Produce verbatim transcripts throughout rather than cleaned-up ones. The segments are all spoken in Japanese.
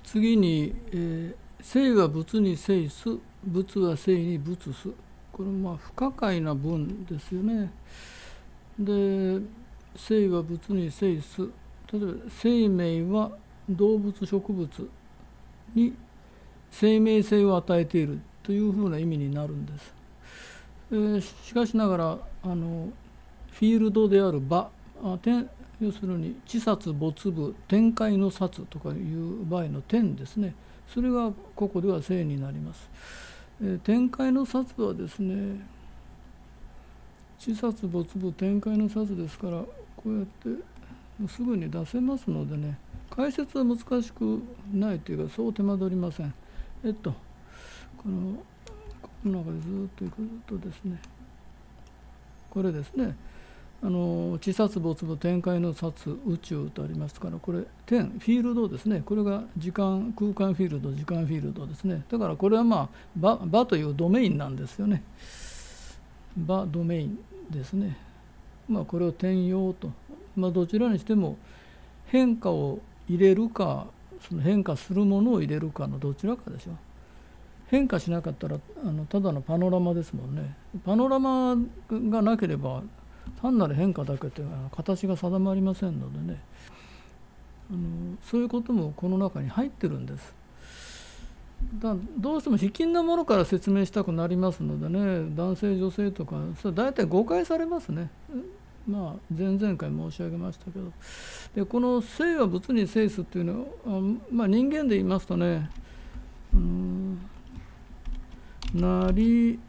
次に、えー、生は物に生す、物は生に物す。これまあ不可解な文ですよね。で、生は物に生す。例えば生命は動物植物に生命性を与えているというふうな意味になるんです。えー、しかしながらあのフィールドである場、あ点要するに地殺没部展開の殺とかいう場合の点ですね、それがここでは生になります。えー、展開の殺はですね、地殺没部展開の殺ですから、こうやってすぐに出せますのでね、解説は難しくないというか、そう手間取りません。えっとこのこの中でずっといくとですね、これですね、あの地殺没部展開の殺宇宙とありますから、これ点フィールドですね、これが時間空間フィールド時間フィールドですね。だからこれはまあ場場というドメインなんですよね。場ドメインですね。まあこれを転用と、まあ、どちらにしても変化を入れるか、その変化するものを入れるかのどちらかでしょう。変化しなかったらあのただのパノラマですもんね。パノラマがなければ単なる変化だけという形が定まりませんのでね、あのそういうこともこの中に入ってるんです。だどうしても卑近なものから説明したくなりますのでね、男性女性とかそれ大体誤解されますね。まあ前々回申し上げましたけど、でこの生は物に生すっていうのは、まあ、人間で言いますとね、うんなり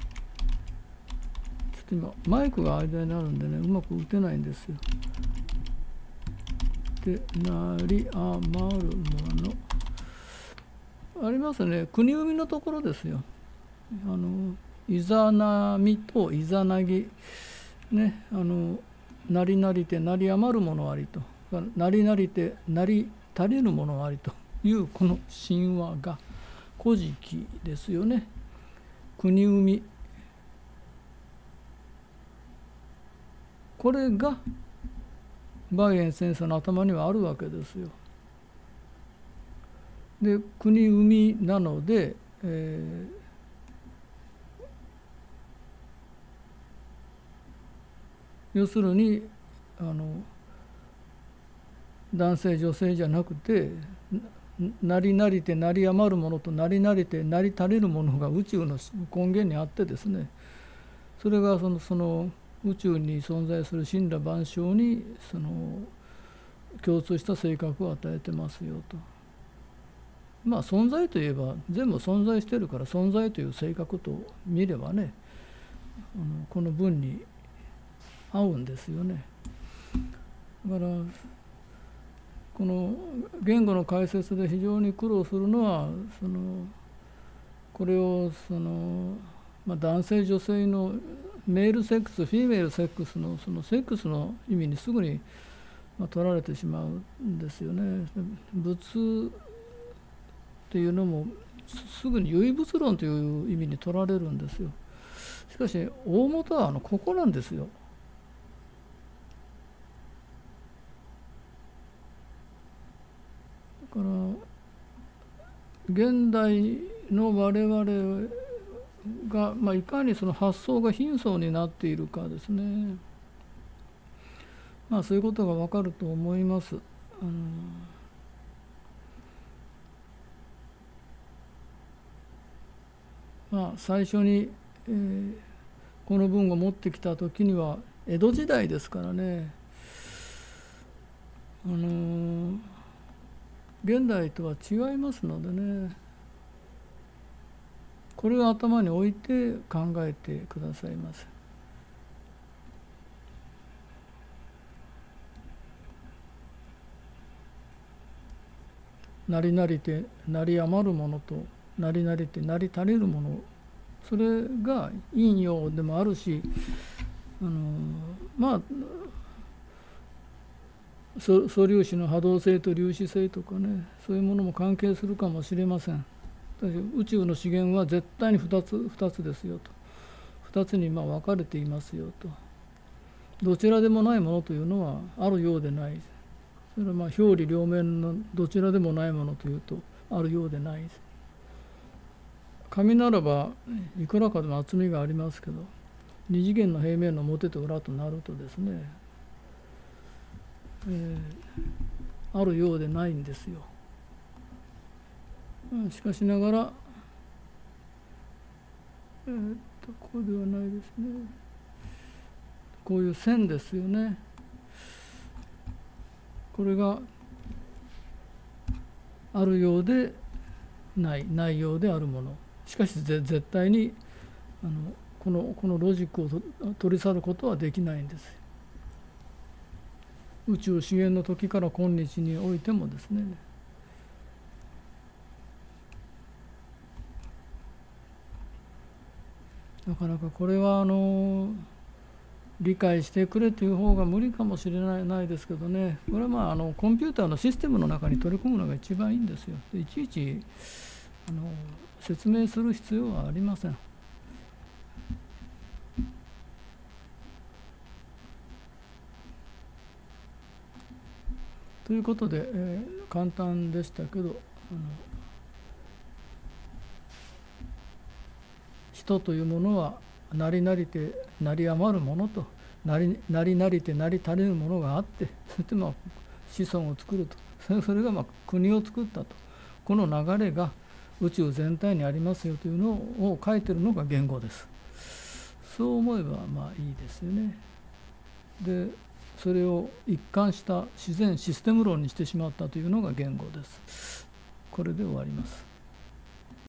ちょっと今マイクが間にあるんでね、うまく打てないんですよ。でなり余るものありますね。国生みのところですよ。あのいざなみといざなぎね、あのなりなりてなり余るものありと、なりなりてなり足りるものありというこの神話が古事記ですよね。国生み、これがバイエン先生の頭にはあるわけですよ。で国生みなので、えー、要するにあの男性女性じゃなくて、なりなりてなり余るものとなりなりてなり足りるものが宇宙の根源にあってですね、それがそのその宇宙に存在する森羅万象にその共通した性格を与えてますよと。まあ存在といえば全部存在してるから、存在という性格と見ればね、あのこの文に合うんですよね。だからこの言語の解説で非常に苦労するのは、そのこれをその、まあ、男性女性のメールセックスフィメールセックスのそのセックスの意味にすぐに取られてしまうんですよね。物っていうのもすぐに唯物論という意味に取られるんですよ。しかし大元はあのここなんですよ。だから現代の我々が、まあ、いかにその発想が貧相になっているかですね。まあそういうことが分かると思います。あのまあ最初に、えー、この文を持ってきた時には江戸時代ですからね、あのー、現代とは違いますのでね、これを頭に置いて考えてくださいませ。なりなりてなり余るものとなりなりてなり足りるもの、それが陰陽でもあるし、あのまあ素粒子の波動性と粒子性とかね、そういうものも関係するかもしれません。宇宙の資源は絶対にふたつ、ふたつですよと、ふたつにまあ分かれていますよと。どちらでもないものというのはあるようでない。それはまあ表裏両面のどちらでもないものというとあるようでないです。紙ならばいくらかでも厚みがありますけど、二次元の平面の表と裏となるとですね、えー、あるようでないんですよ。しかしながら、えー、っとここではないですね。こういう線ですよね。これがあるようでない、ないようであるもの。しかし絶対にあのこのこのロジックを取り去ることはできないんです。宇宙資源の時から今日においてもですね。なかなかこれはあの理解してくれという方が無理かもしれない、ないですけどね、これはまああのコンピューターのシステムの中に取り込むのが一番いいんですよ。でいちいちあの説明する必要はありません。ということで、えー、簡単でしたけど、あの人というものはなりなりてなり余るものと、なりなりなりてなり足りぬものがあって、そしてまあ子孫を作ると、それがまあ国を作ったと、この流れが宇宙全体にありますよというのを書いてるのが言語です。そう思えばまあいいですよね。でそれを一貫した自然システム論にしてしまったというのが言語です。これで終わります。